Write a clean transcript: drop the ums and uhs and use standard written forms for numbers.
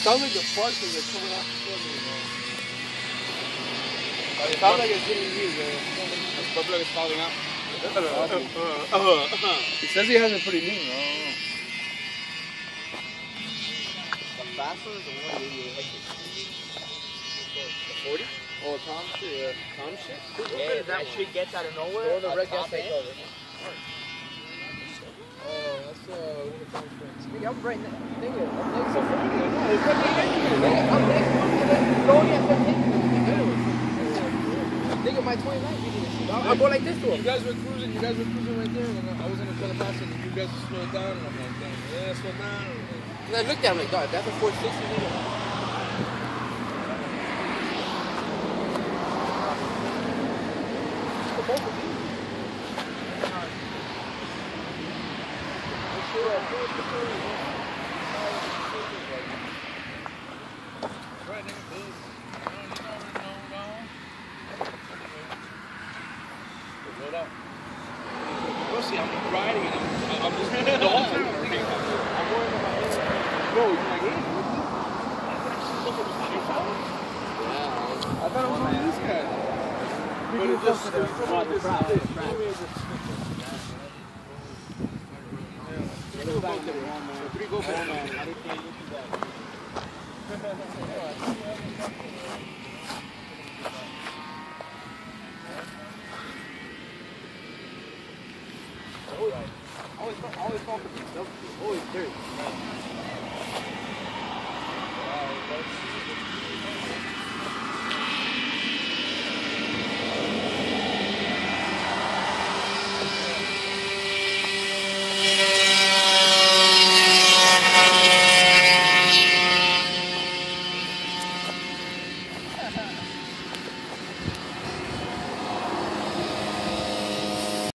sounds like the sparks are coming off the cylinder, man. It sounds like it's getting used, man. The spark plug is falling out. He says he has it pretty neat, I don't know. The fast one is the one that you like the 40? Oh, Tom shit, yeah. Tom shit? Yeah, that shit gets out of nowhere. The red gas tank. Oh, that's one of Tom's friends. Nigga, I'm right now. Nigga, I'm next to Frankie. No, it's right next to me. Nigga, I'm next to him and then he's going at 15. Nigga, my 29 beating this shit. I'll go like this to him. You guys were cruising right there, and I was in the corner pass, and you guys were slowed down, and I'm like, damn, yeah, slow down. And I looked at him like, dog, that's a 460, nigga. Both of these. See, I'm riding and I'm just the whole time I'm thinking, I'm worried about my head. Bro, you're like, hey, I thought it was one of these guys. But it just, always thought for these, always dirty.